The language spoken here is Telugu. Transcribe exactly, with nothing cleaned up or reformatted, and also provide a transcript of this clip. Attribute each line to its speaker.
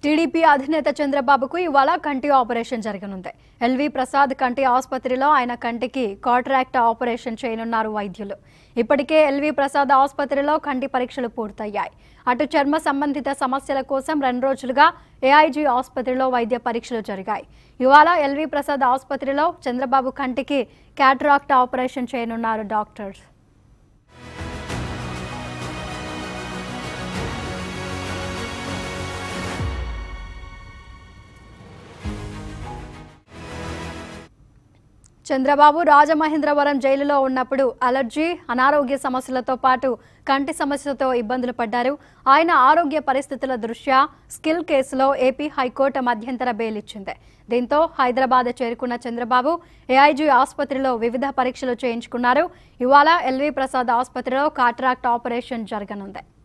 Speaker 1: టీడీపీ అధినేత చంద్రబాబుకు ఇవాళ కంటి ఆపరేషన్ జరగనుంది. ఎల్వి ప్రసాద్ కంటి ఆసుపత్రిలో ఆయన కంటికి కాట్రాక్ట్ ఆపరేషన్ చేయనున్నారు వైద్యులు. ఇప్పటికే ఎల్వి ప్రసాద్ ఆసుపత్రిలో కంటి పరీక్షలు పూర్తయ్యాయి. అటు చర్మ సంబంధిత సమస్యల కోసం రెండు రోజులుగా ఏఐజీ ఆసుపత్రిలో వైద్య పరీక్షలు జరిగాయి. ఇవాళ ఎల్వి ప్రసాద్ ఆసుపత్రిలో చంద్రబాబు కంటికి కాట్రాక్ట్ ఆపరేషన్ చేయనున్నారు డాక్టర్స్. చంద్రబాబు రాజమహేంద్రవరం జైలులో ఉన్నప్పుడు అలర్జీ, అనారోగ్య సమస్యలతో పాటు కంటి సమస్యలతో ఇబ్బందులు పడ్డారు. ఆయన ఆరోగ్య పరిస్థితుల దృష్ట్యా స్కిల్ కేసులో ఏపీ హైకోర్టు మధ్యంతర బెయిల్ ఇచ్చింది. దీంతో హైదరాబాద్ చేరుకున్న చంద్రబాబు ఏఐజీ ఆసుపత్రిలో వివిధ పరీక్షలు చేయించుకున్నారు. ఇవాళ ఎల్వి ప్రసాద్ ఆసుపత్రిలో కాట్రాక్ట్ ఆపరేషన్ జరగనుంది.